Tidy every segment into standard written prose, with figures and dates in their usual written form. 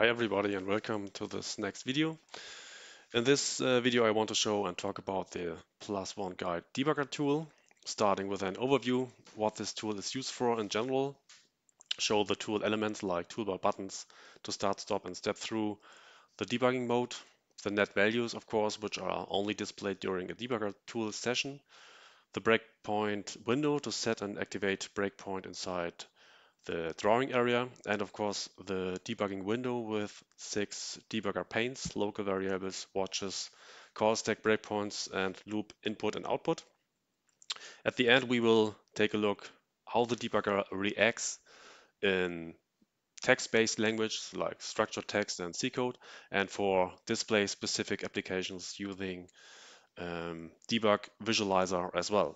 Hi everybody and welcome to this next video. In this video I want to show and talk about the +ONE Guide debugger tool, starting with an overview, what this tool is used for in general, show the tool elements like toolbar buttons to start, stop and step through the debugging mode, the net values of course, which are only displayed during a debugger tool session, the breakpoint window to set and activate breakpoint inside the drawing area, and of course the debugging window with 6 debugger panes, local variables, watches, call stack breakpoints, and loop input and output. At the end, we will take a look how the debugger reacts in text-based language like structured text and C code, and for display-specific applications using debug visualizer as well.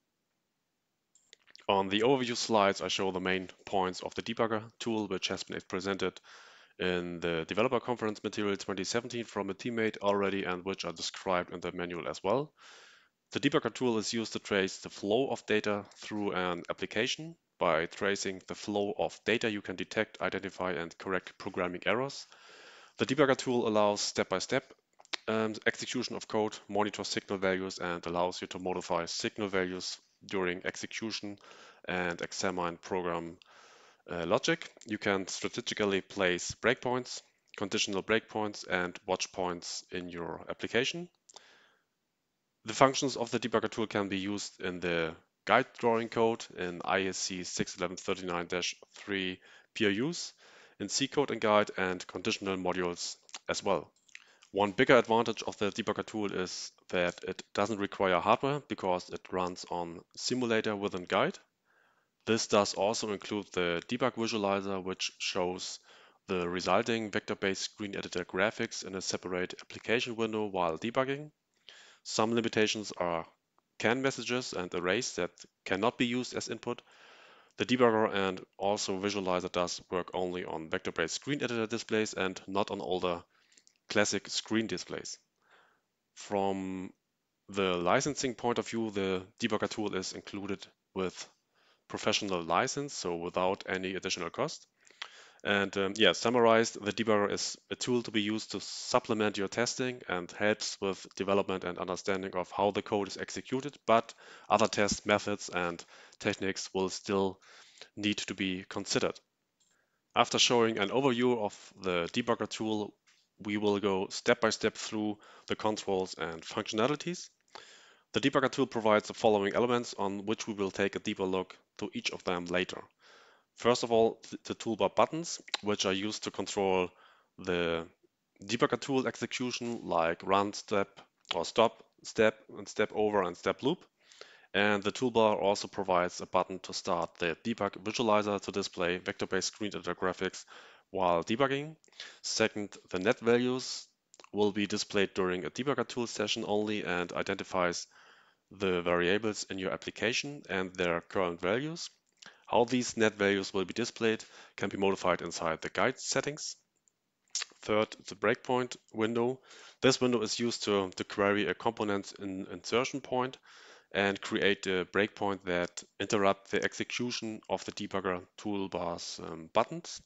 On the overview slides, I show the main points of the debugger tool, which has been presented in the developer conference material 2017 from a teammate already and which are described in the manual as well. The debugger tool is used to trace the flow of data through an application. By tracing the flow of data, you can detect, identify, and correct programming errors. The debugger tool allows step-by-step execution of code, monitors signal values, and allows you to modify signal values during execution and examine program logic. You can strategically place breakpoints, conditional breakpoints, and watch points in your application. The functions of the debugger tool can be used in the guide drawing code in ISC 61139-3 peer use, in C code and guide, and conditional modules as well. One bigger advantage of the debugger tool is that it doesn't require hardware because it runs on simulator within guide. This does also include the debug visualizer, which shows the resulting vector-based screen editor graphics in a separate application window while debugging. Some limitations are CAN messages and arrays that cannot be used as input. The debugger and also visualizer does work only on vector-based screen editor displays and not on older classic screen displays. From the licensing point of view, the debugger tool is included with professional license, so without any additional cost. And yeah, summarized, the debugger is a tool to be used to supplement your testing and helps with development and understanding of how the code is executed, but other test methods and techniques will still need to be considered. After showing an overview of the debugger tool, we will go step by step through the controls and functionalities. The debugger tool provides the following elements on which we will take a deeper look to each of them later. First of all, the toolbar buttons, which are used to control the debugger tool execution like run, step, or stop, step, and step over and step loop. And the toolbar also provides a button to start the debug visualizer to display vector-based screen editor graphics while debugging. Second, the net values will be displayed during a debugger tool session only and identifies the variables in your application and their current values. How these net values will be displayed can be modified inside the guide settings. Third, the breakpoint window. This window is used to query a component insertion point and create a breakpoint that interrupt the execution of the debugger toolbar's buttons.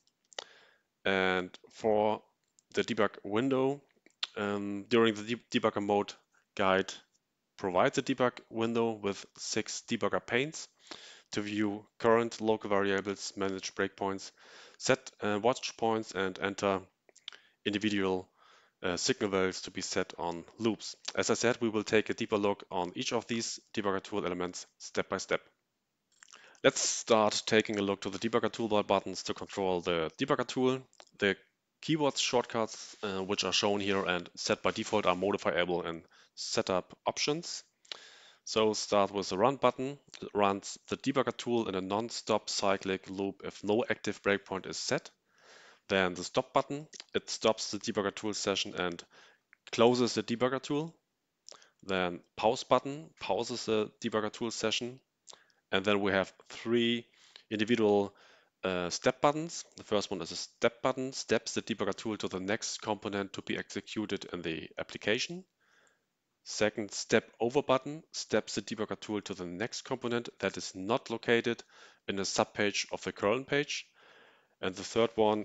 And for the debug window, during the debugger mode, guide provides a debug window with 6 debugger panes to view current local variables, manage breakpoints, set watch points, and enter individual signal values to be set on loops. As I said, we will take a deeper look on each of these debugger tool elements step by step. Let's start taking a look to the debugger toolbar buttons to control the debugger tool. The keywords shortcuts, which are shown here and set by default, are modifiable in setup options. So start with the run button. It runs the debugger tool in a non-stop cyclic loop if no active breakpoint is set. Then the stop button, it stops the debugger tool session and closes the debugger tool. Then pause button pauses the debugger tool session. And then we have 3 individual step buttons. The first one is a step button, steps the debugger tool to the next component to be executed in the application. Second, step over button steps the debugger tool to the next component that is not located in a subpage of the current page. And the third one,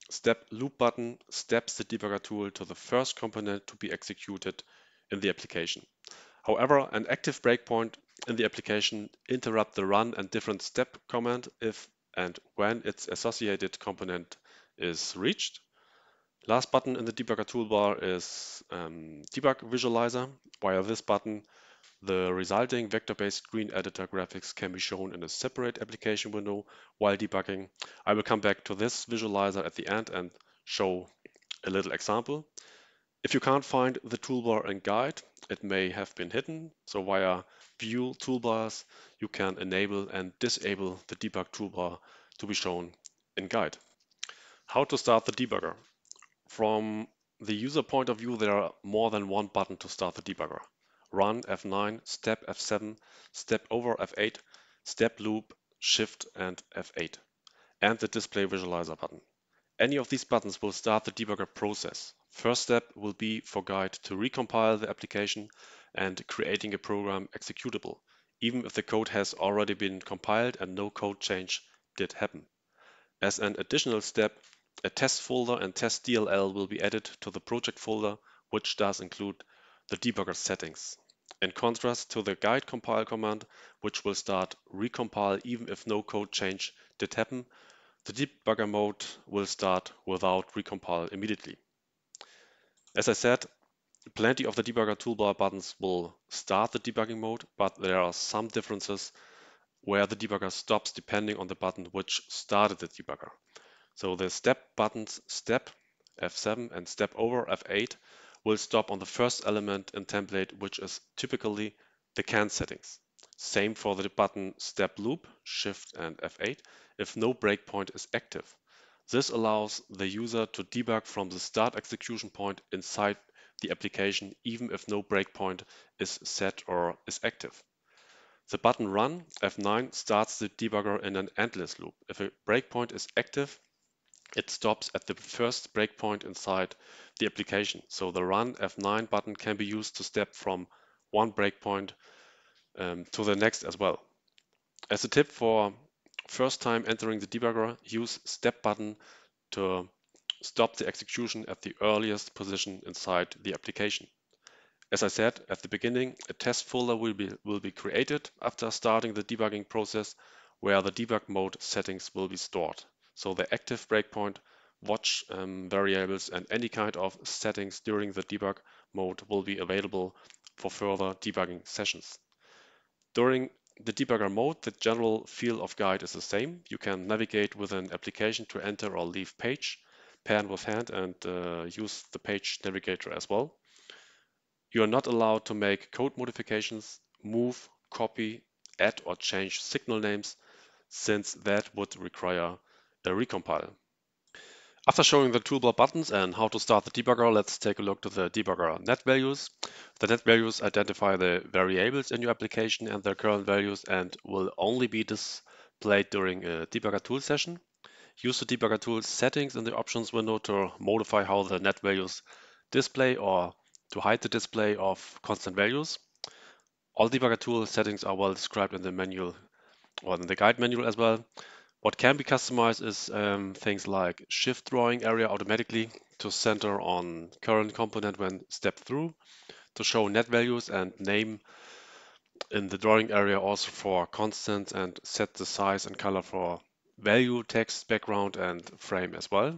Step loop button steps the debugger tool to the first component to be executed in the application. However, an active breakpoint in the application interrupts the run and different step command if and when its associated component is reached. Last button in the debugger toolbar is Debug Visualizer. Via this button, the resulting vector-based screen editor graphics can be shown in a separate application window while debugging. I will come back to this visualizer at the end and show a little example. If you can't find the toolbar in Guide, it may have been hidden. So via View Toolbars, you can enable and disable the debug toolbar to be shown in Guide. How to start the debugger? From the user point of view, there are more than one button to start the debugger. Run F9, Step F7, Step over F8, Step Loop, Shift and F8, and the Display Visualizer button. Any of these buttons will start the debugger process. First step will be for Guide to recompile the application and creating a program executable, even if the code has already been compiled and no code change did happen. As an additional step, a test folder and test DLL will be added to the project folder, which does include the debugger settings. In contrast to the guide compile command, which will start recompile even if no code change did happen, the debugger mode will start without recompile immediately. As I said, plenty of the debugger toolbar buttons will start the debugging mode, but there are some differences where the debugger stops depending on the button which started the debugger. So the step buttons step F7 and step over F8 will stop on the first element in template, which is typically the can settings. Same for the button step loop, shift and F8 if no breakpoint is active. This allows the user to debug from the start execution point inside the application even if no breakpoint is set or is active. The button run F9 starts the debugger in an endless loop. If a breakpoint is active, it stops at the first breakpoint inside the application. So the run F9 button can be used to step from one breakpoint to the next as well. As a tip for first time entering the debugger, use step button to stop the execution at the earliest position inside the application. As I said at the beginning, a test folder will be created after starting the debugging process where the debug mode settings will be stored. So the active breakpoint, watch variables and any kind of settings during the debug mode will be available for further debugging sessions. During the debugger mode, the general feel of Guide is the same. You can navigate with an application to enter or leave page, pan with hand and use the page navigator as well. You are not allowed to make code modifications, move, copy, add or change signal names, since that would require a recompile. After showing the toolbar buttons and how to start the debugger, let's take a look to the debugger net values. The net values identify the variables in your application and their current values and will only be displayed during a debugger tool session. Use the debugger tool settings in the options window to modify how the net values display or to hide the display of constant values. All debugger tool settings are well described in the manual or in the guide manual as well. What can be customized is things like shift drawing area automatically to center on current component when stepped through, to show net values and name in the drawing area also for constant and set the size and color for value, text, background and frame as well.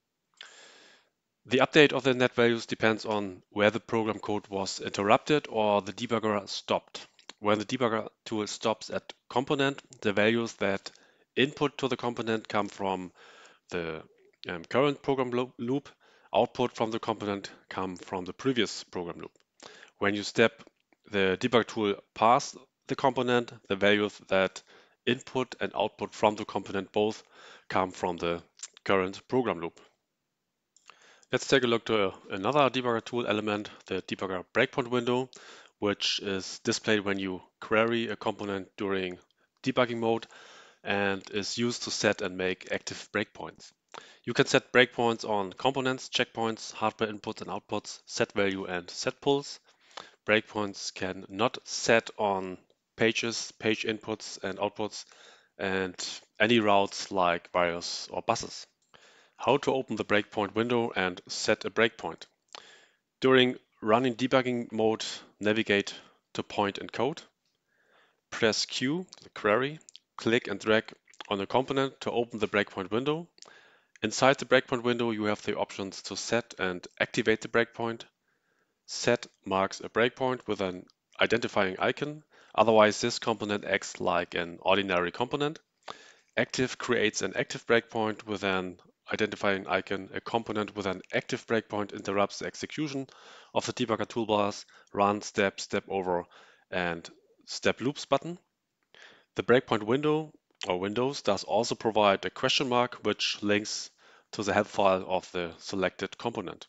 The update of the net values depends on where the program code was interrupted or the debugger stopped. When the debugger tool stops at component, the values that input to the component come from the current program loop. Output from the component come from the previous program loop. When you step the debug tool past the component, the values that input and output from the component both come from the current program loop. Let's take a look to another debugger tool element, the debugger breakpoint window, which is displayed when you query a component during debugging mode and is used to set and make active breakpoints. You can set breakpoints on components, checkpoints, hardware inputs and outputs, set value and set pulls. Breakpoints can not set on pages, page inputs and outputs, and any routes like wires or buses. How to open the breakpoint window and set a breakpoint. During running debugging mode, navigate to point and code. Press Q, the query, click and drag on a component to open the breakpoint window. Inside the breakpoint window, you have the options to set and activate the breakpoint. Set marks a breakpoint with an identifying icon. Otherwise, this component acts like an ordinary component. Active creates an active breakpoint with an identifying icon. A component with an active breakpoint interrupts the execution of the debugger toolbar's run, step, step over, and step loops button. The breakpoint window or windows does also provide a question mark which links to the help file of the selected component.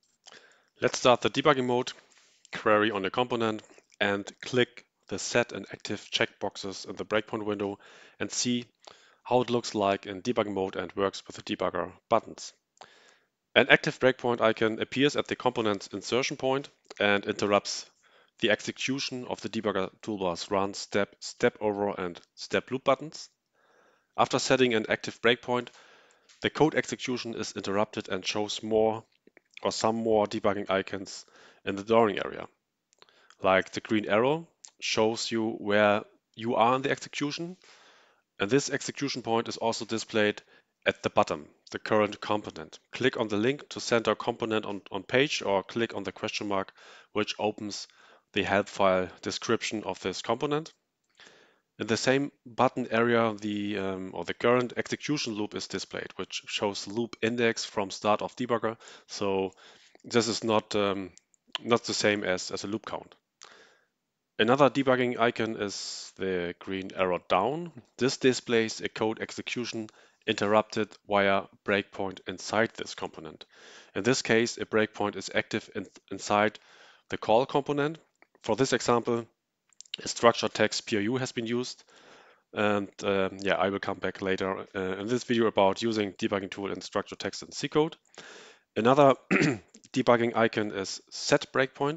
Let's start the debugging mode, query on a component, and click the set and active checkboxes in the breakpoint window and see how it looks like in debugging mode and works with the debugger buttons. An active breakpoint icon appears at the component's insertion point and interrupts the execution of the debugger toolbar's run, step, step over, and step loop buttons. After setting an active breakpoint, the code execution is interrupted and shows more or some more debugging icons in the drawing area. Like the green arrow shows you where you are in the execution, and this execution point is also displayed at the bottom, the current component. Click on the link to center component on page, or click on the question mark, which opens the help file description of this component. In the same button area, the current execution loop is displayed, which shows loop index from start of debugger. So this is not the same as a loop count. Another debugging icon is the green arrow down. This displays a code execution interrupted via breakpoint inside this component. In this case, a breakpoint is active inside the call component. For this example, a structured text POU has been used. And I will come back later in this video about using debugging tool in structured text in C code. Another debugging icon is set breakpoint.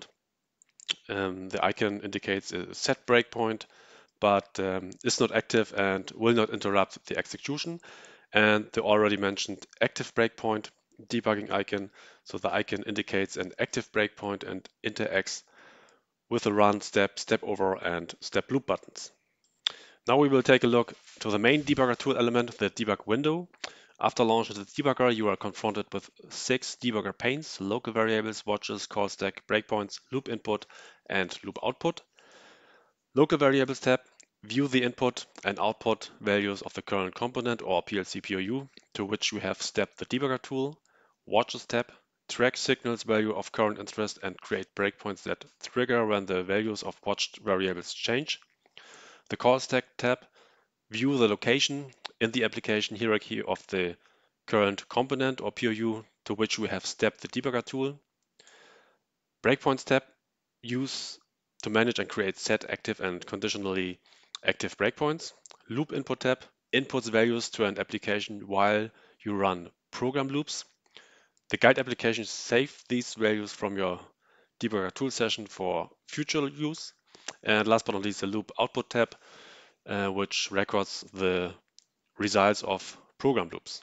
The icon indicates a set breakpoint, but is not active and will not interrupt the execution. And the already mentioned active breakpoint debugging icon. So the icon indicates an active breakpoint and interacts with the run, step, step over, and step loop buttons. Now we will take a look to the main debugger tool element, the debug window. After launching the debugger, you are confronted with 6 debugger panes: local variables, watches, call stack, breakpoints, loop input, and loop output. Local variables tab, view the input and output values of the current component or PLC POU to which you have stepped the debugger tool. Watches tab, track signals value of current interest and create breakpoints that trigger when the values of watched variables change. The call stack tab, view the location in the application hierarchy of the current component or POU to which we have stepped the debugger tool. Breakpoints tab, use to manage and create set, active, and conditionally active breakpoints. Loop input tab, inputs values to an application while you run program loops. The guide application saves these values from your debugger tool session for future use. And last but not least, the loop output tab, which records the results of program loops.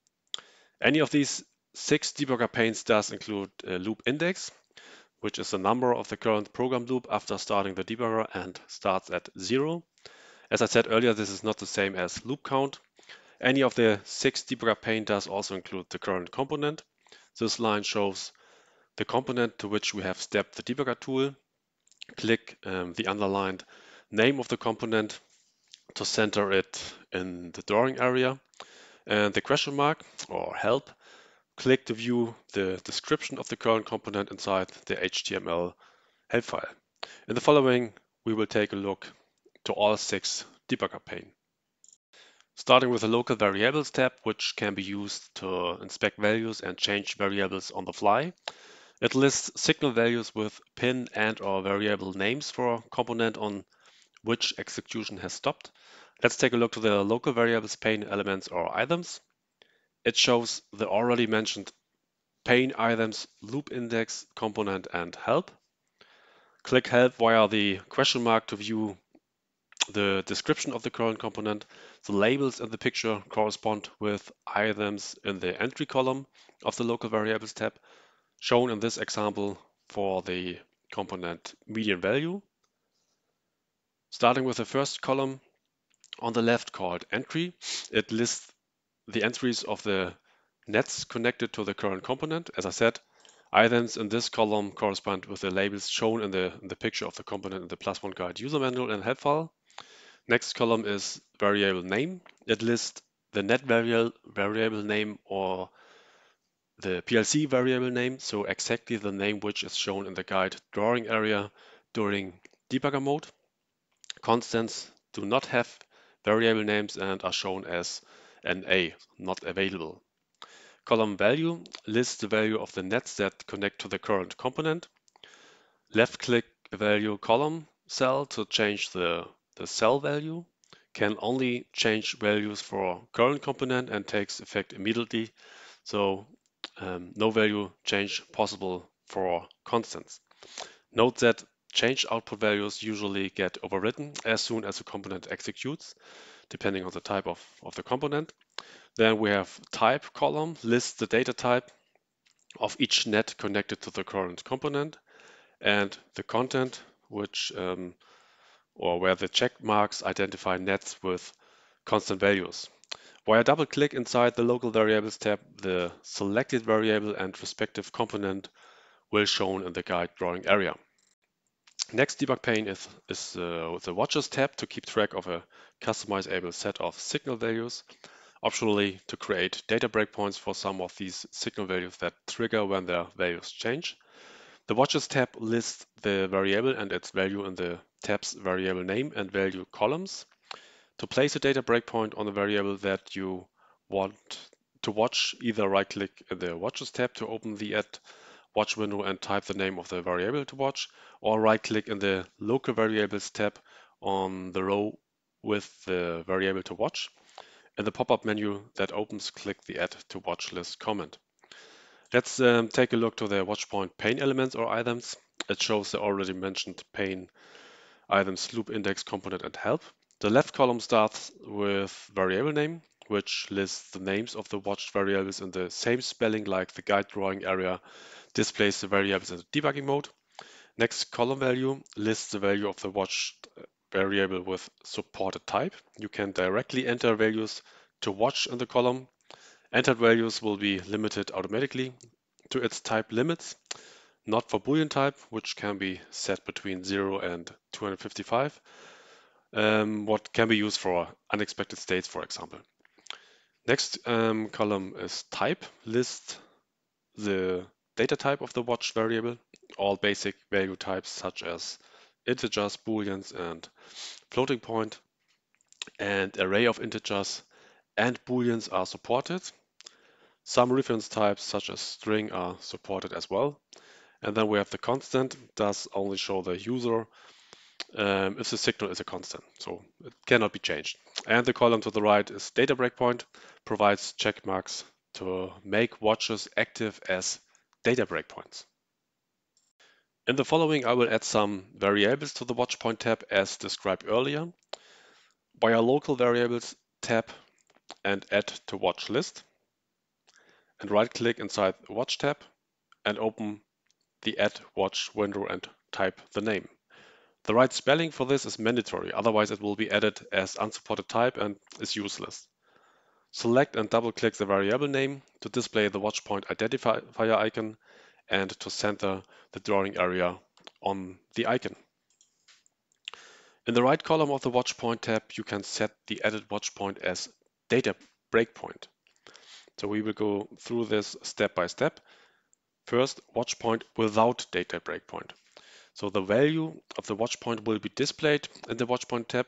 Any of these 6 debugger panes does include a loop index, which is the number of the current program loop after starting the debugger and starts at 0. As I said earlier, this is not the same as loop count. Any of the 6 debugger pane does also include the current component. This line shows the component to which we have stepped the debugger tool. Click the underlined name of the component to center it in the drawing area. And the question mark or help, click to view the description of the current component inside the HTML help file. In the following, we will take a look to all 6 debugger pane. Starting with the local variables tab, which can be used to inspect values and change variables on the fly. It lists signal values with pin and or variable names for a component on which execution has stopped. Let's take a look to the local variables pane elements or items. It shows the already mentioned pane items, loop index, component, and help. Click help via the question mark to view the description of the current component. The labels in the picture correspond with items in the entry column of the local variables tab, shown in this example for the component median value. Starting with the first column on the left called entry, it lists the entries of the nets connected to the current component. As I said, items in this column correspond with the labels shown in the picture of the component in the +ONE guide user manual and help file. Next column is variable name. It lists the net variable name or the PLC variable name, so exactly the name which is shown in the guide drawing area during debugger mode. Constants do not have variable names and are shown as NA, not available. Column value lists the value of the nets that connect to the current component. Left-click value column cell to change the cell value. Can only change values for current component and takes effect immediately. So no value change possible for constants. Note that change output values usually get overwritten as soon as the component executes, depending on the type of the component. Then we have type column, lists the data type of each net connected to the current component, and the content, which or where the check marks identify nets with constant values. Via double click inside the local variables tab, the selected variable and respective component will shown in the guide drawing area. Next debug pane is the watches tab to keep track of a customizable set of signal values. Optionally, to create data breakpoints for some of these signal values that trigger when their values change. The watches tab lists the variable and its value in the tab's variable name and value columns. To place a data breakpoint on a variable that you want to watch, either right-click in the Watches tab to open the Add Watch window and type the name of the variable to watch, or right-click in the Local Variables tab on the row with the variable to watch. In the pop-up menu that opens, click the Add to Watch List comment. Let's take a look to the WatchPoint pane elements or items. It shows the already mentioned pane items, loop index, component, and help. The left column starts with variable name, which lists the names of the watched variables in the same spelling like the guide drawing area displays the variables in the debugging mode. Next column value lists the value of the watched variable with supported type. You can directly enter values to watch in the column. Entered values will be limited automatically to its type limits, not for Boolean type, which can be set between 0 and 255. What can be used for unexpected states, for example. Next column is type, lists the data type of the watch variable, all basic value types such as integers, booleans, and floating point, and array of integers and booleans are supported. Some reference types such as string are supported as well. And then we have the constant, does only show the user if the signal is a constant, so it cannot be changed. And the column to the right is data breakpoint, provides check marks to make watches active as data breakpoints. In the following, I will add some variables to the WatchPoint tab as described earlier. Via local variables tab and add to watch list, and right click inside the watch tab and open the add watch window and type the name. The right spelling for this is mandatory, otherwise it will be added as unsupported type and is useless. Select and double-click the variable name to display the WatchPoint identifier icon and to center the drawing area on the icon. In the right column of the WatchPoint tab, you can set the added WatchPoint as data breakpoint. So we will go through this step by step. First, WatchPoint without data breakpoint. So the value of the WatchPoint will be displayed in the WatchPoint tab.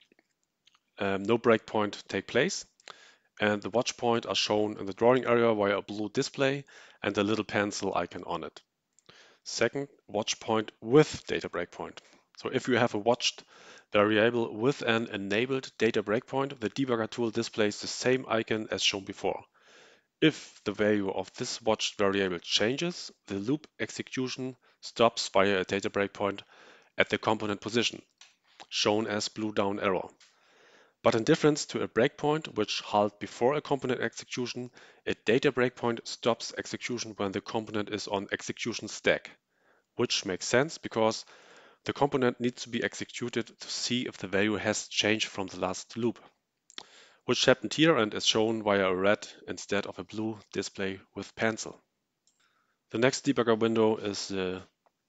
No breakpoint take place, and the WatchPoint are shown in the drawing area via a blue display and a little pencil icon on it. Second, WatchPoint with data breakpoint. So if you have a watched variable with an enabled data breakpoint, the debugger tool displays the same icon as shown before. If the value of this watched variable changes, the loop execution stops via a data breakpoint at the component position. shown as blue down arrow. But in difference to a breakpoint, which halts before a component execution, a data breakpoint stops execution when the component is on execution stack, which makes sense because the component needs to be executed to see if the value has changed from the last loop, which happened here and is shown via a red instead of a blue display with pencil. The next debugger window is the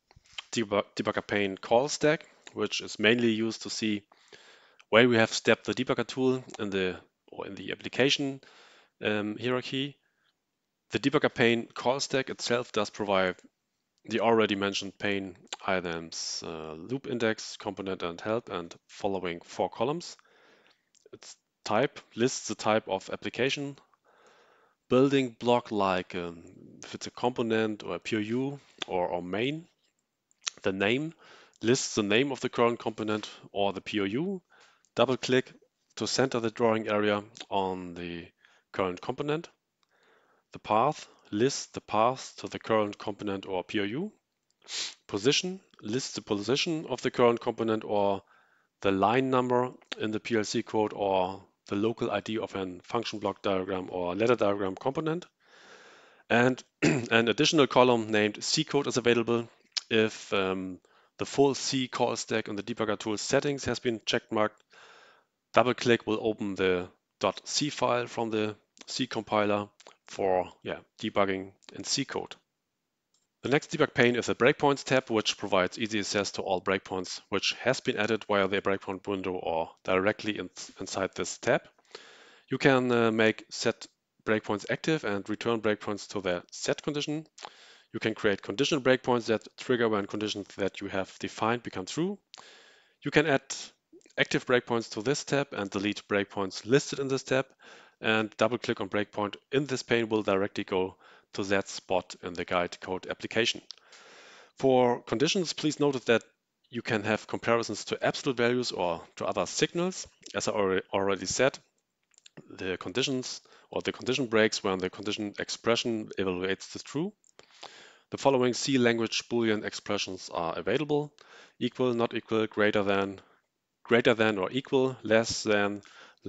debugger pane call stack, which is mainly used to see where we have stepped the debugger tool in the application hierarchy. The debugger pane call stack itself does provide the already mentioned pane items, loop index, component and help, and following 4 columns. Its type lists the type of application building block, like if it's a component or a POU or main. The name lists the name of the current component or the POU. Double click to center the drawing area on the current component. The path lists the path to the current component or POU. Position lists the position of the current component or the line number in the PLC code or the local ID of an function block diagram or ladder diagram component. And an additional column named C code is available if the full C call stack in the debugger tool settings has been checkmarked. Double click will open the .c file from the C compiler for debugging in C code. The next debug pane is the breakpoints tab, which provides easy access to all breakpoints, which has been added via the breakpoint window or directly inside this tab. You can make set breakpoints active and return breakpoints to their set condition. You can create conditional breakpoints that trigger when conditions that you have defined become true. You can add active breakpoints to this tab and delete breakpoints listed in this tab. And double click on breakpoint in this pane will directly go to that spot in the guide code application. For conditions, please note that you can have comparisons to absolute values or to other signals. As I already said, the conditions or the condition breaks when the condition expression evaluates the true. The following C language Boolean expressions are available: equal, not equal, greater than or equal, less than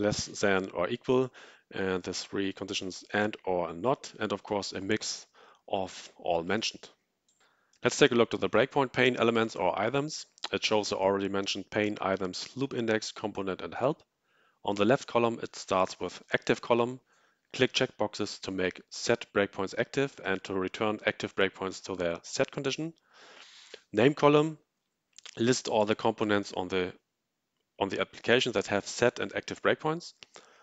or equal, and the 3 conditions and, or, and not, and of course a mix of all mentioned. Let's take a look at the breakpoint pane elements or items. It shows the already mentioned pane items, loop index, component, and help. On the left column, it starts with active column. Click checkboxes to make set breakpoints active and to return active breakpoints to their set condition. Name column, list all the components on the application that have set and active breakpoints.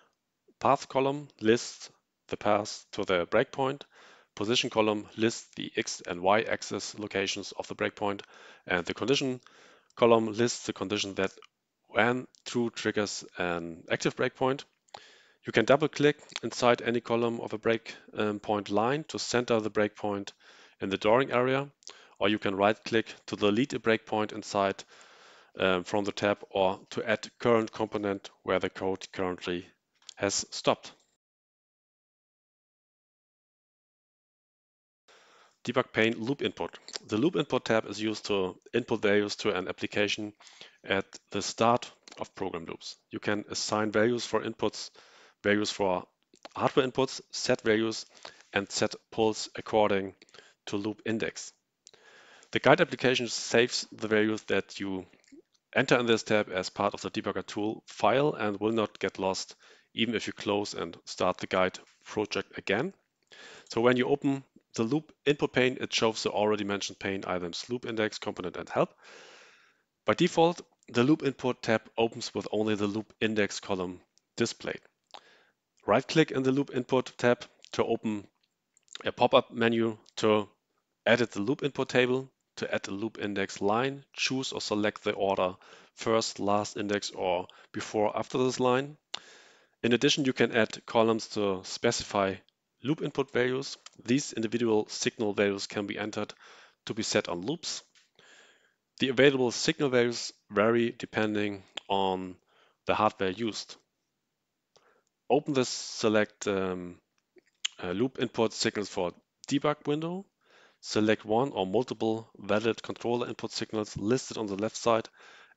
Path column lists the path to the breakpoint. Position column lists the X and Y axis locations of the breakpoint. And the condition column lists the condition that when true triggers an active breakpoint. You can double click inside any column of a breakpoint line to center the breakpoint in the drawing area, or you can right click to delete a breakpoint inside from the tab, or to add current component where the code currently has stopped. Debug pane loop input. The loop input tab is used to input values to an application at the start of program loops. You can assign values for inputs, values for hardware inputs, set values, and set pulls according to loop index. The guide application saves the values that you enter in this tab as part of the debugger tool file and will not get lost even if you close and start the guide project again. So when you open the loop input pane, it shows the already mentioned pane items, loop index, component, and help. By default, the loop input tab opens with only the loop index column displayed. Right-click in the loop input tab to open a pop-up menu to edit the loop input table. To add a loop index line, choose or select the order first, last index, or before, after this line. In addition, you can add columns to specify loop input values. These individual signal values can be entered to be set on loops. The available signal values vary depending on the hardware used. Open the select loop input signals for debug window. Select one or multiple valid controller input signals listed on the left side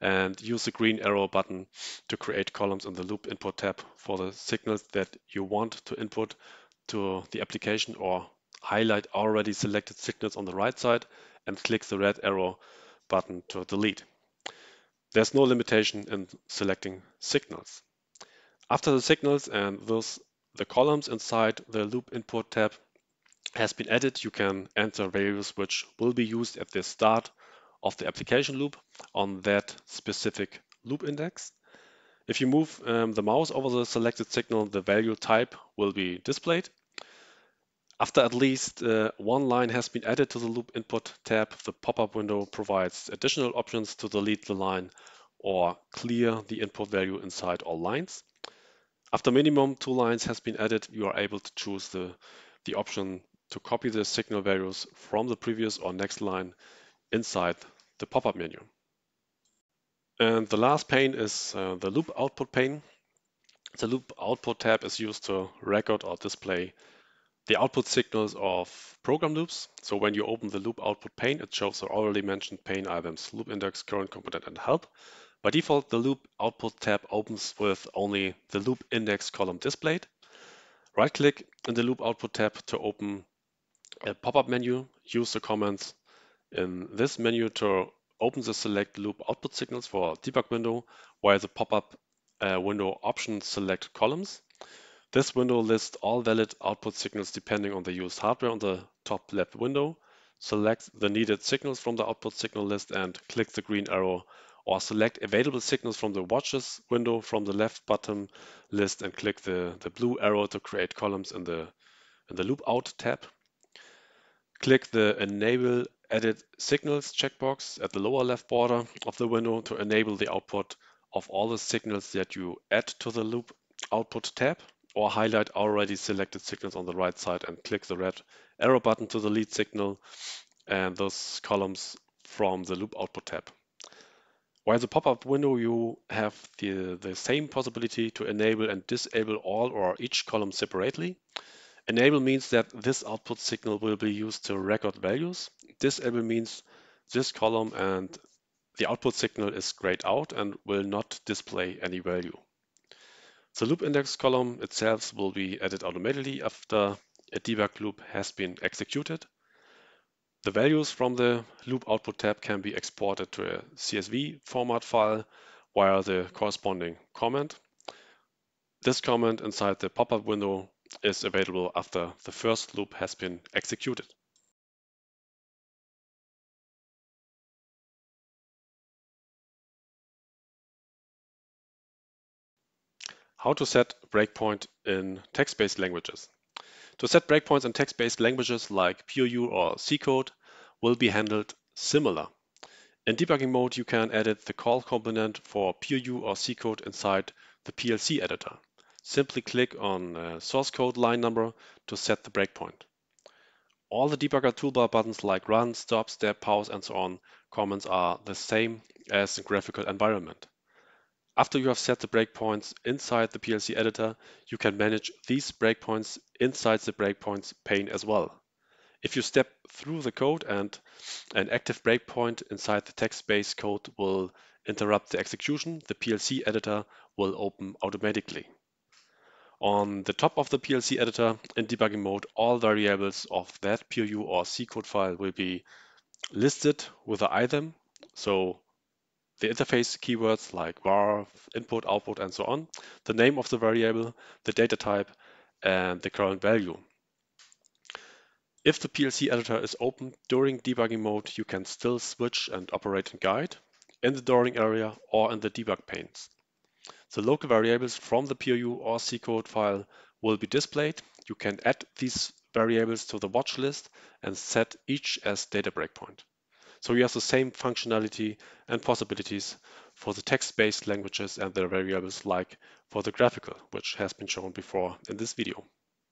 and use the green arrow button to create columns in the loop input tab for the signals that you want to input to the application, or highlight already selected signals on the right side and click the red arrow button to delete. There's no limitation in selecting signals. After the signals and thus the columns inside the loop input tab has been added, you can enter values which will be used at the start of the application loop on that specific loop index. If you move the mouse over the selected signal, the value type will be displayed. After at least one line has been added to the loop input tab, the pop-up window provides additional options to delete the line or clear the input value inside all lines. After minimum 2 lines has been added, you are able to choose the option to copy the signal values from the previous or next line inside the pop-up menu. And the last pane is the loop output pane. The loop output tab is used to record or display the output signals of program loops. So when you open the loop output pane, it shows the already mentioned pane items: loop index, current component, and help. By default, the loop output tab opens with only the loop index column displayed. Right-click in the loop output tab to open a pop-up menu. Use the commands in this menu to open the select loop output signals for debug window, while the pop-up window options select columns. This window lists all valid output signals depending on the used hardware on the top left window. Select the needed signals from the output signal list and click the green arrow, or select available signals from the watches window from the left bottom list and click the blue arrow to create columns in the loop out tab. Click the enable edit signals checkbox at the lower left border of the window to enable the output of all the signals that you add to the loop output tab, or highlight already selected signals on the right side and click the red arrow button to delete signal and those columns from the loop output tab. While the pop-up window, you have the same possibility to enable and disable all or each column separately. Enable means that this output signal will be used to record values. Disable means this column and the output signal is grayed out and will not display any value. The loop index column itself will be added automatically after a debug loop has been executed. The values from the loop output tab can be exported to a CSV format file via the corresponding comment. This comment inside the pop-up window is available after the first loop has been executed. How to set breakpoint in text-based languages. To set breakpoints in text-based languages like POU or C code will be handled similar. In debugging mode, you can edit the call component for POU or C code inside the PLC editor. Simply click on source code line number to set the breakpoint. All the debugger toolbar buttons like run, stop, step, pause, and so on commands are the same as the graphical environment. After you have set the breakpoints inside the PLC editor, you can manage these breakpoints inside the breakpoints pane as well. If you step through the code and an active breakpoint inside the text-based code will interrupt the execution, the PLC editor will open automatically. On the top of the PLC editor in debugging mode, all variables of that POU or C code file will be listed with the item. So the interface keywords like var, input, output, and so on, the name of the variable, the data type, and the current value. If the PLC editor is open during debugging mode, you can still switch and operate in guide, in the drawing area, or in the debug panes. The local variables from the POU or C code file will be displayed. You can add these variables to the watch list and set each as data breakpoint. So you have the same functionality and possibilities for the text-based languages and their variables like for the graphical, which has been shown before in this video.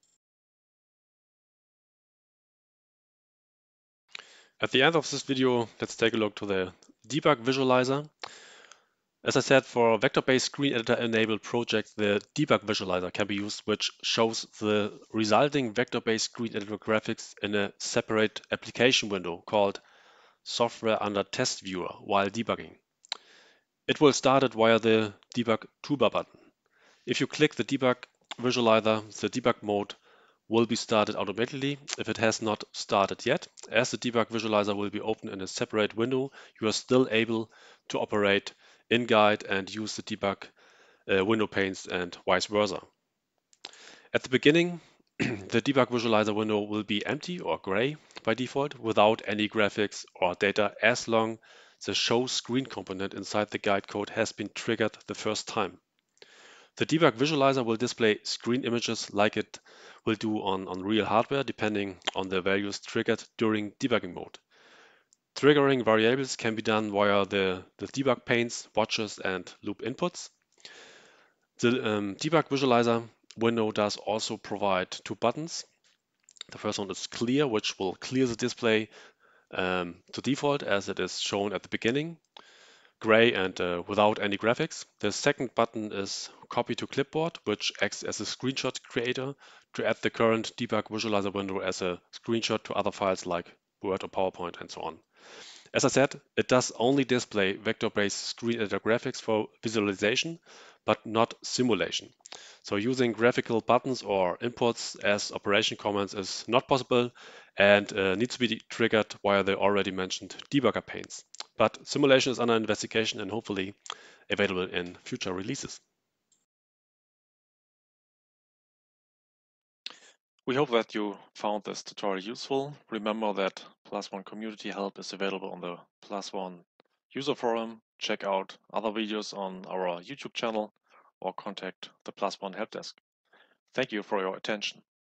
At the end of this video, let's take a look to the debug visualizer. As I said, for vector-based screen editor enabled projects, the debug visualizer can be used, which shows the resulting vector-based screen editor graphics in a separate application window called Software under Test Viewer while debugging. It will start it via the Debug Toolbar button. If you click the Debug Visualizer, the debug mode will be started automatically if it has not started yet. As the Debug Visualizer will be open in a separate window, you are still able to operate in Guide and use the debug window panes and vice versa. At the beginning, the Debug Visualizer window will be empty or gray by default without any graphics or data as long as the show screen component inside the guide code has been triggered the first time. The Debug Visualizer will display screen images like it will do on real hardware depending on the values triggered during debugging mode. Triggering variables can be done via the debug panes, watches, and loop inputs. The Debug Visualizer window does also provide two buttons. The first one is Clear, which will clear the display to default as it is shown at the beginning, gray and without any graphics. The second button is Copy to Clipboard, which acts as a screenshot creator to add the current Debug Visualizer window as a screenshot to other files like Word or PowerPoint and so on. As I said, it does only display vector-based screen editor graphics for visualization, but not simulation. So using graphical buttons or inputs as operation commands is not possible and needs to be triggered via the already mentioned debugger panes. But simulation is under investigation and hopefully available in future releases. We hope that you found this tutorial useful. Remember that Plus One community help is available on the Plus One user forum. Check out other videos on our YouTube channel or contact the Plus One help desk. Thank you for your attention.